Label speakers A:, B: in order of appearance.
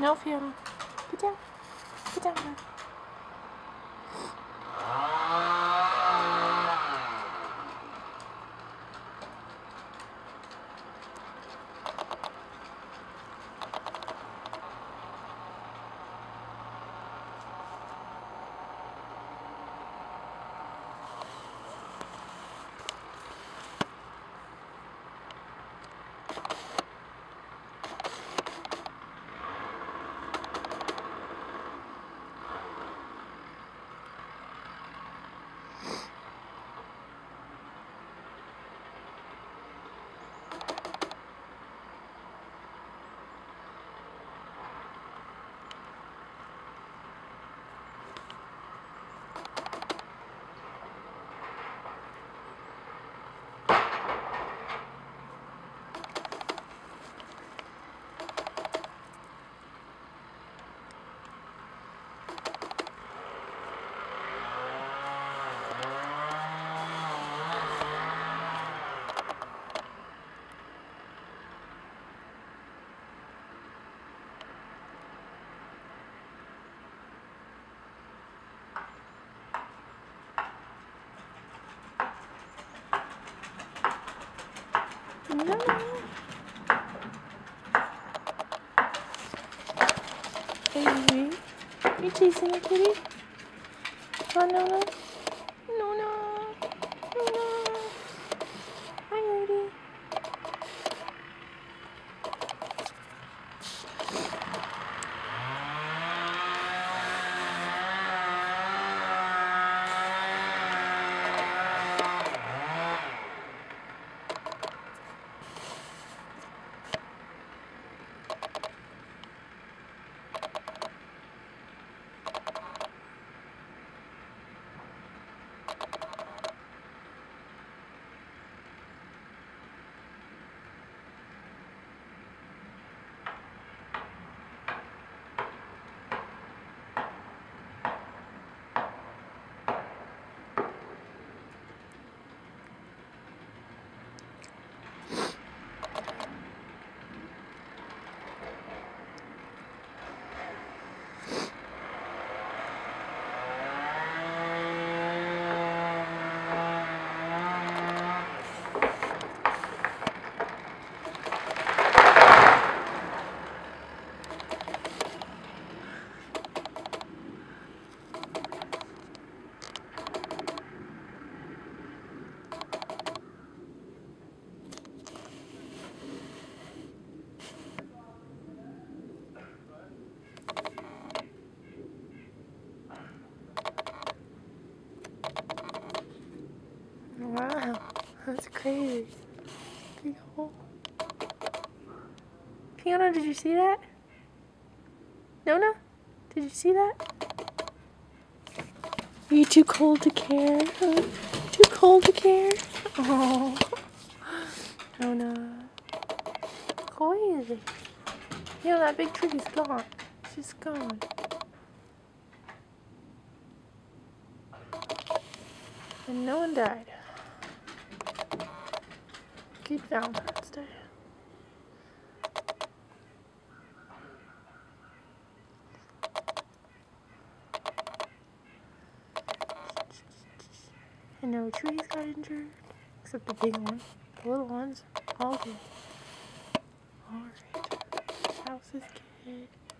A: No, Fiona. Get down. Get down now. No. Baby, you chasing a kitty? Oh, no, no. No, no. No, no. Hi, lady. Wow, that's crazy. Big hole. Fiona, did you see that? Nona, did you see that? Are you too cold to care? Huh? Too cold to care? Oh, Nona. Crazy. You know, that big tree is gone. It's just gone. And no one died. Good Valentine's Day. And no trees got injured, except the big one. The little ones, all good. Alright. House is good.